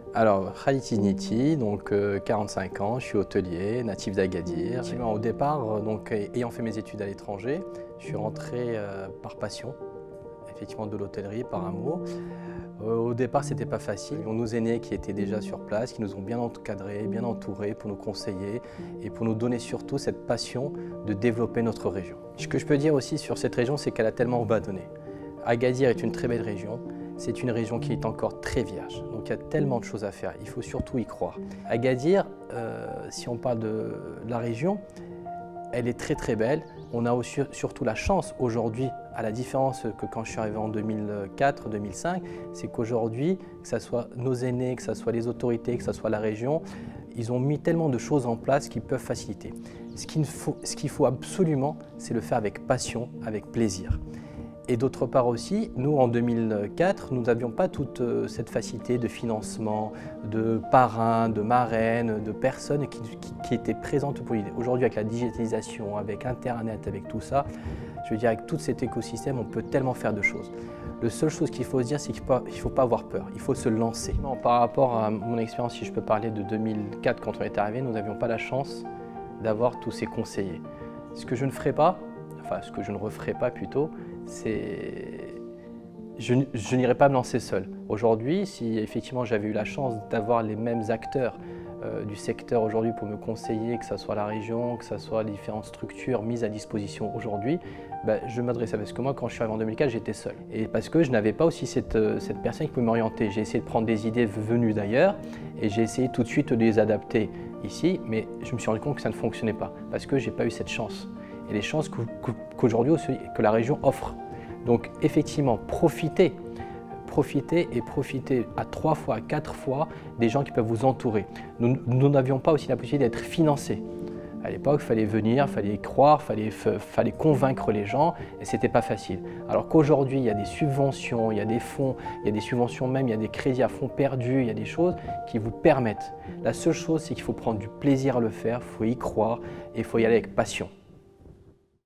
Alors, Khalid Izniti, donc 45 ans, je suis hôtelier, natif d'Agadir. Au départ, donc, ayant fait mes études à l'étranger, je suis rentré par passion, effectivement de l'hôtellerie, par amour. Au départ, c'était pas facile. Nos aînés qui étaient déjà sur place, qui nous ont bien encadrés, bien entourés pour nous conseiller et pour nous donner surtout cette passion de développer notre région. Ce que je peux dire aussi sur cette région, c'est qu'elle a tellement à donner. Agadir est une très belle région. C'est une région qui est encore très vierge, donc il y a tellement de choses à faire, il faut surtout y croire. Agadir, si on parle de la région, elle est très très belle. On a aussi, surtout la chance aujourd'hui, à la différence que quand je suis arrivé en 2004-2005, c'est qu'aujourd'hui, que ce soit nos aînés, que ce soit les autorités, que ce soit la région, ils ont mis tellement de choses en place qui peuvent faciliter. Ce qu'il faut absolument, c'est le faire avec passion, avec plaisir. Et d'autre part aussi, nous en 2004, nous n'avions pas toute cette facilité de financement, de parrains, de marraines, de personnes qui étaient présentes pour l'idée. Aujourd'hui, avec la digitalisation, avec Internet, avec tout ça, je veux dire, avec tout cet écosystème, on peut tellement faire de choses. La seule chose qu'il faut se dire, c'est qu'il ne faut pas avoir peur, il faut se lancer. Par rapport à mon expérience, si je peux parler de 2004, quand on est arrivé, nous n'avions pas la chance d'avoir tous ces conseillers. Ce que je ne ferai pas, enfin ce que je ne referai pas plutôt, c'est je n'irai pas me lancer seul. Aujourd'hui, si effectivement j'avais eu la chance d'avoir les mêmes acteurs du secteur aujourd'hui pour me conseiller, que ce soit la région, que ce soit les différentes structures mises à disposition aujourd'hui, je m'adressais, parce que moi quand je suis arrivé en 2004, j'étais seul. Et parce que je n'avais pas aussi cette personne qui pouvait m'orienter. J'ai essayé de prendre des idées venues d'ailleurs et j'ai essayé tout de suite de les adapter ici, mais je me suis rendu compte que ça ne fonctionnait pas parce que je n'ai pas eu cette chance. Et les chances qu'aujourd'hui que la région offre. Donc effectivement, profitez à 3 fois, à 4 fois des gens qui peuvent vous entourer. Nous n'avions pas aussi la possibilité d'être financés. À l'époque, il fallait venir, il fallait y croire, il fallait convaincre les gens et ce n'était pas facile. Alors qu'aujourd'hui, il y a des subventions, il y a des fonds, il y a des subventions même, il y a des crédits à fonds perdus, il y a des choses qui vous permettent. La seule chose, c'est qu'il faut prendre du plaisir à le faire, il faut y croire et il faut y aller avec passion.